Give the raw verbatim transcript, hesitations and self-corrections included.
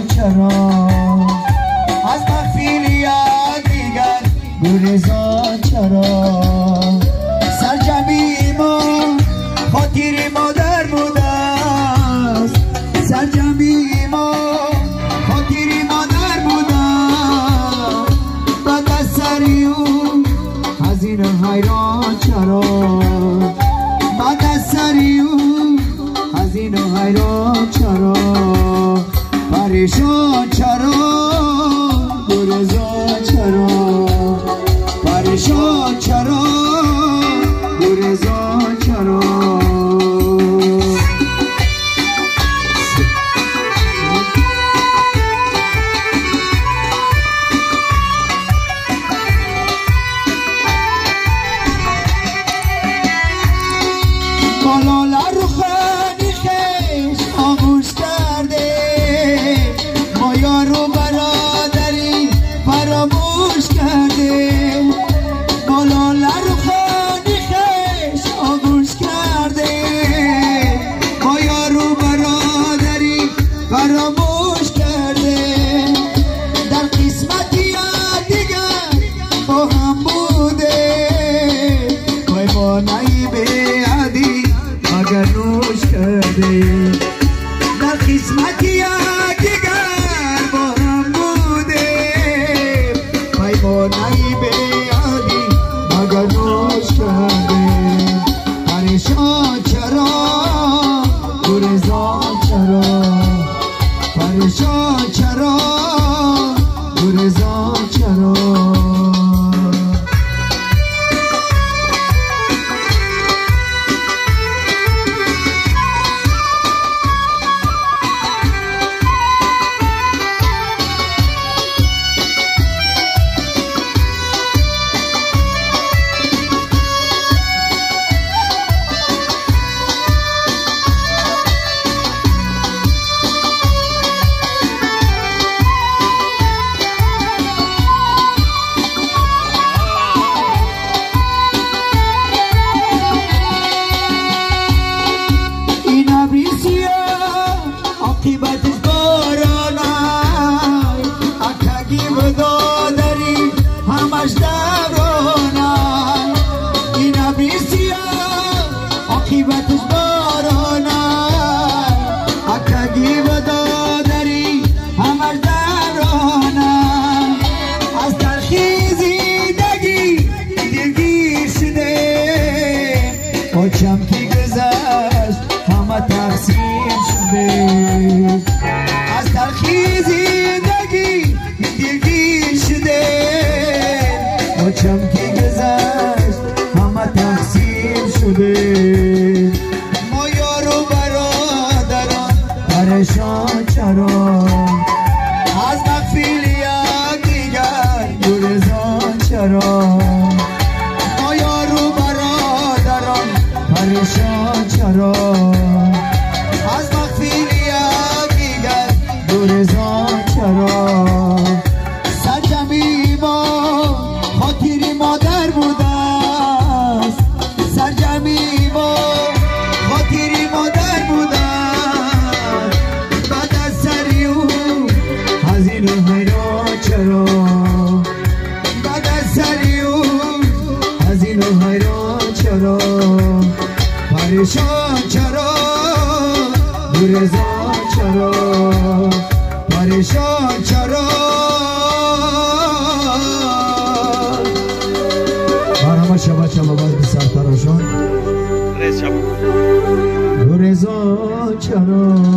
چرا از مخفیلی دیگر گریزا چرا سرجمی ما خاطر مادر بوده است سرجمی ما خاطر مادر بوده بعد از سری او حزین حیران چرا بعد از سری او حزین حیران چرا پریشان چرا گریزا چرا پریشان چرا گریزا چرا مالالا رو خانی خیش آغوش کرده ما یارو برادری فراموش کرده مالالا رو خانی خیش آغوش کرده ما یارو برادری فراموش کرده در قسمتی دیگر با هم بوده وای ما نایبه عدی مگر نوش کرده در قسمتی دیگر با هم بوده وای ما نایبه عدی مگر نوش کرده پریشان چرا گریزا چرا پریشان چرا گریزا چرا عاقبتش بارانای اکگی بدادری همش درانای این ابری سیاه عاقبتش بارانای اکگی بدادری همش درانای از ترخیزیدگی دلگیر شده پاچم که گذشت همه تقسیم شده از ترخیزیدگی دلگیر شده پاچم که گذشت همه تقسیم شده ما یارو برادران پریشان چرا از مغفیلی دیگر گریزا چرا ما یارو برادران پریشان چرا از مغفیلی دیگر گریزا چرا سرجمی ما خاطر مادر بوده است سرجمی ما خاطر مادر بوده بعد از سری او حزین حیران چرا بعد از سری او حزین حیران چرا پریشان چرا گریزا چرا پریشان چرا برنامه شبه شبه باز به سرتراشان گریزا چرا